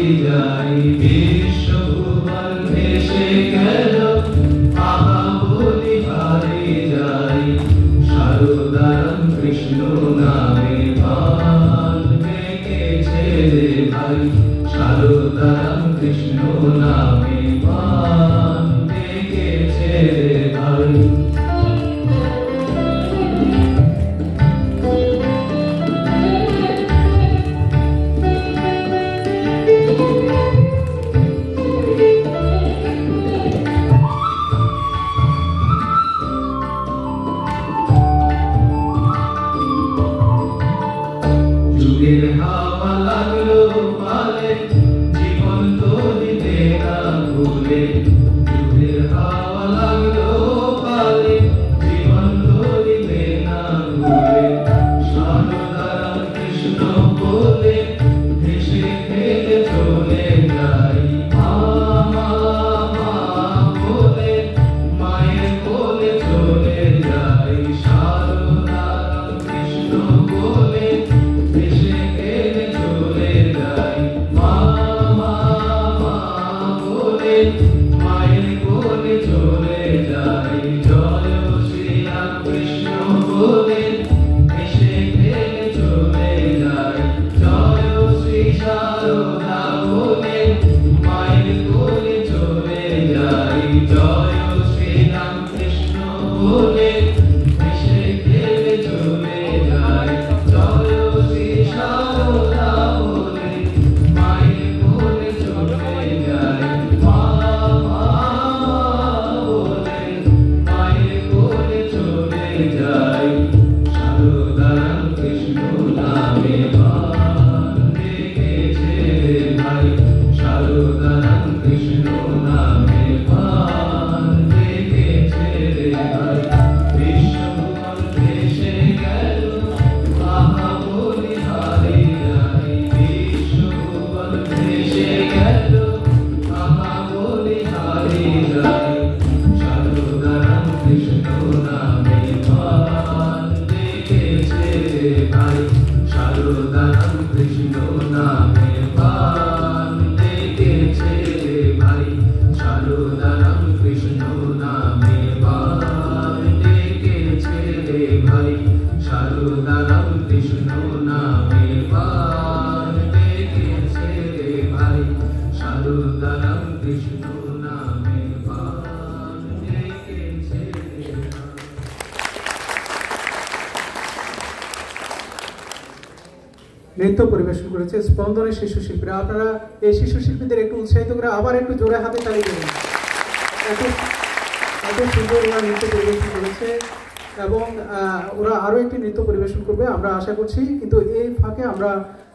যাই বিশ্বভুবন ভেসে গেল আহা বলি হারিয়ে যাই সারদারাম কৃষ্ণ নামে প্রাণ ডেকেছে রে ভাই সারদারাম কৃষ্ণ নামে প্রাণ ডেকেছে রে ভাই যুগের হাওয়া লাগলো পালে জীবন তো দিতে না ভুলে যুগের হাওয়া লাগলো পালে জীবন তো দিতে না ভুলে সারদারাম কৃষ্ণ বলে হেসে খেলে চলে যাই মা বলে মায়ের কোলে চলে যাই সারদারাম কৃষ্ণ বলে হেসে খেলে চলে যাই মা বলে মায়ের কোলে চলে যাই জয় শ্রীরাম কৃষ্ণ বলে হেসে খেলে চলে যাই জয় শ্রী সারদা বলে মায়ের কোলে চলে যাই জয় শ্রীরাম কৃষ্ণ বলে হেসে খেলে চলে যাই জয় শ্রী সারদা বলে মায়ের কোলে চলে যাই মা বলে মায়ের কোলে চলে যাই সারদারাম কৃষ্ণ নামে প্রাণ ডেকেছে রে ভাই সারদারাম কৃষ্ণ নামে প্রাণ ডেকেছে রে ভাই বিশ্বভুবন ভেসে গেল আহা বলি হারিয়ে যাই বিশ্বভুবন ভেসে গেল আহা বলি হারিয়ে যাই সারদারাম কৃষ্ণ নামে প্রাণ ডেকেছে রে ভাই সারদারাম কৃষ্ণ নামে প্রাণ ডেকেছে রে ভাই সারদারাম কৃষ্ণ নামে প্রাণ ডেকেছে রে ভাই সারদারাম কৃষ্ণ নামে প্রাণ ডেকেছে রে ভাই সারদারাম কৃষ্ণ নামে প্রাণ ডেকেছে রে ভাই। নৃত্য পরিবেশন করেছে স্পন্দনের শিশু শিল্পীরা। আপনারা এই শিশু শিল্পীদের একটু উৎসাহিত করে আবার একটু জোরে হাতে তালি দেবেন। এত সুন্দর ওরা নৃত্য পরিবেশন করেছে এবং ওরা আরও একটি নৃত্য পরিবেশন করবে আমরা আশা করছি। কিন্তু এই ফাঁকে আমরা